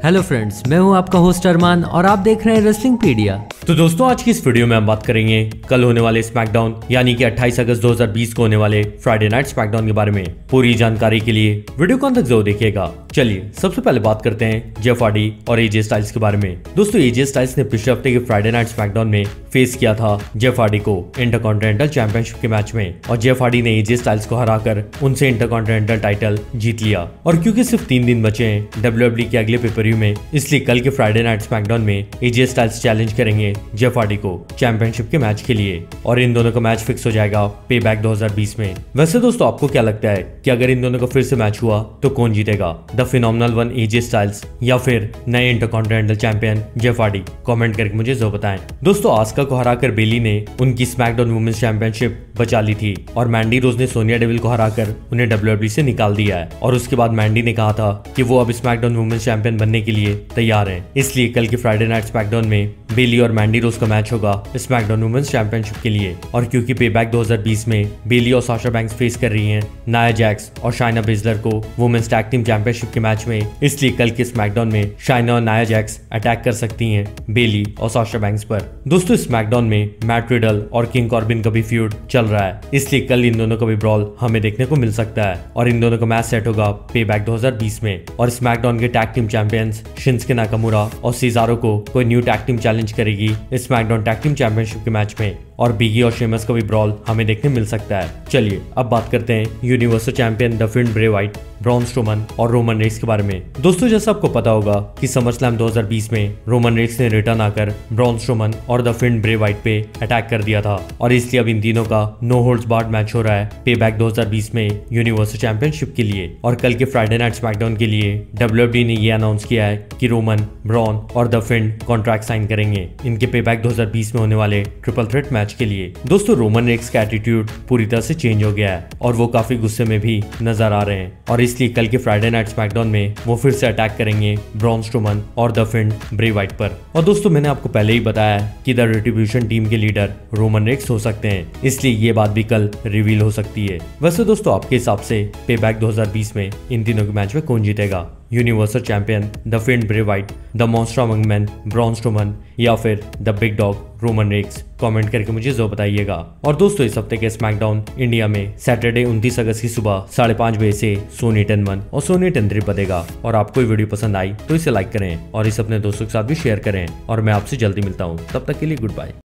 Hello friends, मैं हूं आपका होस्ट अरमान और आप देख रहे हैं रेसलिंग पीडिया। तो दोस्तों, आज की इस वीडियो में हम बात करेंगे कल होने वाले स्मैकडाउन यानी कि 28 अगस्त 2020 को होने वाले फ्राइडे नाइट स्मैकडाउन के बारे में। पूरी जानकारी के लिए वीडियो को अंत तक जरूर देखिएगा। चलिए सबसे पहले बात करते हैं जेफ हार्डी और एजे स्टाइल्स के बारे में। दोस्तों, एजे स्टाइल्स ने पिछले हफ्ते के फ्राइडे नाइट स्मैकडाउन में फेस किया था जेफ हार्डी को इंटरकॉन्टिनेंटल चैंपियनशिप के मैच में, और जेफ हार्डी ने एजे स्टाइल्स को हराकर उनसे इंटरकॉन्टिनेंटल टाइटल जीत लिया। और क्योंकि सिर्फ 3 दिन बचे हैं डब्ल्यूडब्ल्यूई के अगले पेपर-व्यू में, इसलिए कल के फ्राइडे नाइट स्मैकडाउन में एजे स्टाइल्स चैलेंज करेंगे जेफ हार्डी को चैंपियनशिप के मैच के लिए, और इन दोनों का मैच फिक्स हो जाएगा पेबैक 2020 में। वैसे दोस्तों, आपको क्या लगता है कि अगर इन दोनों का फिर से मैच हुआ तो कौन जीतेगा, the phenomenal one AJ Styles या फिर नए intercontinental champion Jeff Hardy? Comment करके मुझे जरूर बताएं। दोस्तों, आस्का को हराकर बेली ने उनकी स्मैकडाउन वुमेन्स चैंपियनशिप बचा ली थी, और मैंडी रोज ने सोनिया डेविल को हराकर उन्हें डब्ल्यूडब्ल्यूई से निकाल दिया है। और उसके बाद मैंडी ने कहा था कि वो अब स्मैकडाउन वुमेन्स चैंपियन बनने के लिए तैयार हैं। इसलिए कल के फ्राइडे नाइट स्मैकडाउन में बेली और मैंडी रोज का मैच होगा स्मैकडाउन वुमेन्स चैंपियनशिप के लिए। और क्योंकि पेबैक 2020 में बेली और साशा बैंक्स फेस कर रही हैं नाया जैक्स और शाइना बेजलर को वुमेन्स टैग टीम चैंपियनशिप के मैच में, इसलिए कल के स्मैकडाउन में शाइना और नाया जैक्स अटैक कर सकती हैं बेली और साशा बैंक्स पर। दोस्तों, स्मैकडाउन में मैट रिडल और किंग कॉर्बिन का भी फ्यूड चल रहा है, इसलिए कल इन दोनों का भी ब्रॉल हमें देखने को मिल सकता है। और इन दोनों का मैच सेट होगा पेबैक 2020 में। और स्मैकडाउन के tag team champions Shinsuke Nakamura और सीजारो को कोई न्यू टैग टीम चैलेंज करेगी स्मैकडाउन टैग टीम चैंपियनशिप के मैच में, और बिगी और शेमस का भी ब्रॉल हमें देखने मिल सकता है। चलिए अब बात करते हैं universal champion the Fiend Bray Wyatt, Braun Strowman और रोमन रेक्स के बारे में। दोस्तों, जैसा आपको पता होगा कि समरस्लैम 2020 में रोमन रेक्स ने रिटर्न आकर ब्रॉन स्ट्रोमन और द फिंड ब्रे व्हाइट पे अटैक कर दिया था, और इसलिए अब इन तीनों का नो होल्ड्स बार्ड मैच हो रहा है पेबैक 2020 में यूनिवर्सल चैंपियनशिप के लिए। और कल के फ्राइडे नाइट स्मैकडाउन के लिए डब्ल्यूडब्ल्यूई ने ये अनाउंस किया है कि रोमन, ब्रॉन और द फिंड कॉन्ट्रैक्ट साइन करेंगे इनके पेबैक 2020 में होने वाले ट्रिपल थ्रेट मैच के लिए। दोस्तों, रोमन रेक्स का एटीट्यूड पूरी तरह से चेंज हो गया है और वो काफी गुस्से में भी नजर आ रहे हैं, और इसलिए कल के फ्राइडे नाइट स्मैकडाउन में वो फिर से अटैक करेंगे ब्रॉन स्ट्रोमन और द फिंड ब्रे व्हाइट पर। और दोस्तों, मैंने आपको पहले ही बताया कि द रिट्रिब्यूशन टीम के लीडर रोमन रेक्स हो सकते हैं, इसलिए ये बात भी कल रिवील हो सकती है। वैसे दोस्तों, आपके हिसाब से पेबैक 2020 में इन तीनों के मैच में कौन जीतेगा? Universal champion the Fiend Bray Wyatt, the monster among men Braun Strowman, या फिर the big dog Roman Reigns? Comment करके मुझे जरूर बताइएगा। और दोस्तों, इस हफ्ते के स्मैकडाउन इंडिया में सैटरडे 29 अगस्त की सुबह 5:30 बजे से सोनी 10 1 और सोनी 10 3 बजेगा। और आपको ये वीडियो पसंद आई तो इसे लाइक करें और इसे अपने दोस्तों के साथ भी शेयर करें, और मैं आपसे जल्दी मिलता हूँ। तब तक के लिए गुड बाय।